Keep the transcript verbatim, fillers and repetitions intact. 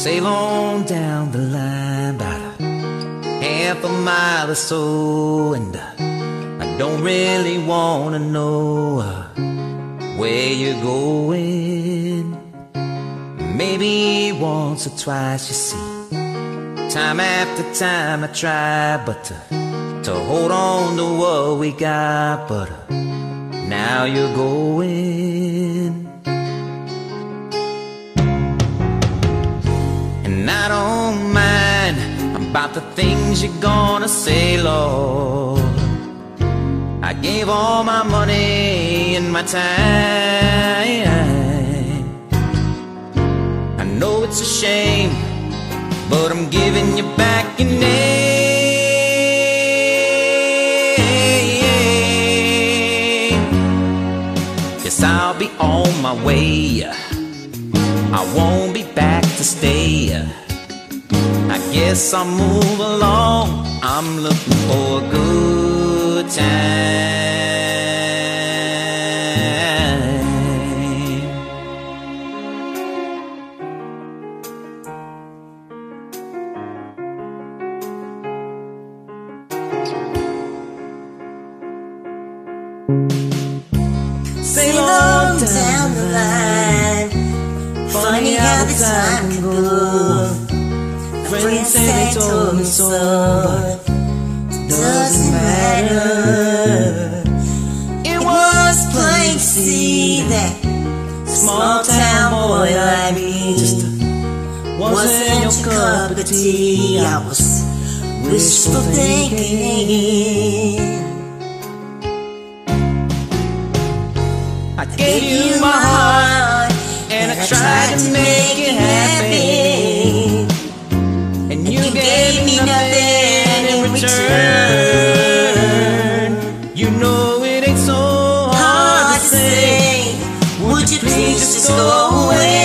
sail on down the line, about a half a mile or so, and uh, I don't really wanna know uh, where you're going. Maybe once or twice, you see, time after time I try, but to, to hold on to what we got, but uh, now you're going. And I don't mind about the things you're gonna say, Lord. I gave all my money and my time. I know it's a shame, but I'm giving you back your name. Yes, I'll be on my way. I won't be back to stay. I guess I'll move along. I'm looking for a good time. Sail on down the line. Funny how the time can go. Friends say they told me so, but doesn't matter. It was plain to see that small town boy like me just wasn't your cup of tea. I was wishful thinking. I gave you my heart, and I tried to make it happy, and you gave me nothing in return. You know it ain't so hard to say, would you please just go away?